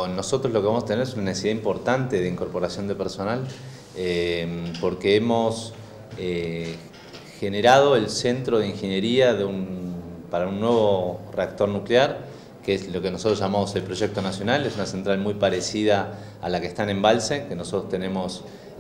con nosotros lo que vamos a tener es una necesidad importante de incorporación de personal, porque hemos generado el centro de ingeniería para un nuevo reactor nuclear, que es lo que nosotros llamamos el Proyecto Nacional. Es una central muy parecida a la que está en Embalse, que nosotros tenemos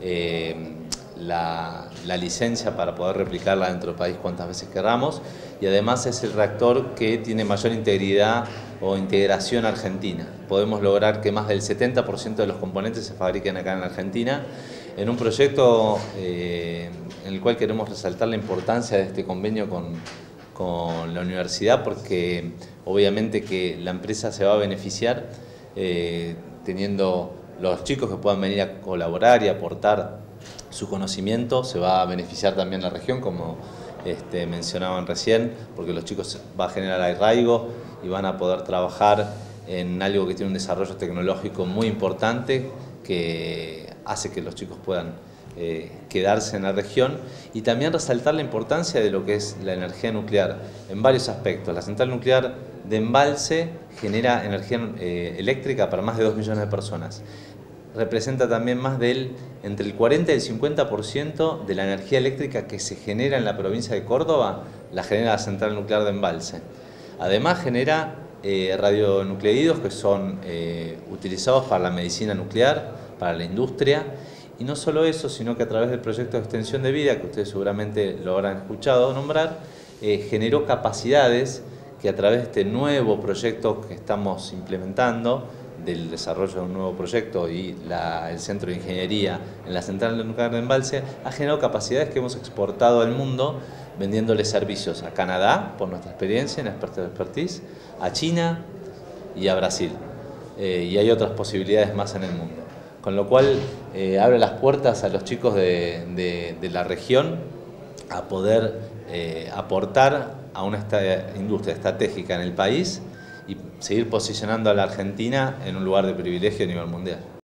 la licencia para poder replicarla dentro del país cuantas veces queramos, y además es el reactor que tiene mayor integridad o integración argentina. Podemos lograr que más del 70% de los componentes se fabriquen acá en Argentina, en un proyecto en el cual queremos resaltar la importancia de este convenio con la universidad, porque obviamente que la empresa se va a beneficiar teniendo los chicos que puedan venir a colaborar y aportar su conocimiento. Se va a beneficiar también la región, como mencionaban recién, porque los chicos va a generar arraigo y van a poder trabajar en algo que tiene un desarrollo tecnológico muy importante, que hace que los chicos puedan quedarse en la región, y también resaltar la importancia de lo que es la energía nuclear en varios aspectos. La central nuclear de Embalse genera energía eléctrica para más de 2 millones de personas. Representa también entre el 40 y el 50% de la energía eléctrica que se genera en la provincia de Córdoba, la genera la central nuclear de Embalse. Además genera radionucleidos que son utilizados para la medicina nuclear, para la industria. Y no solo eso, sino que a través del proyecto de extensión de vida, que ustedes seguramente lo habrán escuchado nombrar, generó capacidades que a través de este nuevo proyecto que estamos implementando, del desarrollo de un nuevo proyecto y el centro de ingeniería en la central nuclear de Embalse, ha generado capacidades que hemos exportado al mundo, vendiéndole servicios a Canadá, por nuestra experiencia en expertise, a China y a Brasil. Y hay otras posibilidades más en el mundo. Con lo cual abre las puertas a los chicos de la región a poder aportar a una industria estratégica en el país y seguir posicionando a la Argentina en un lugar de privilegio a nivel mundial.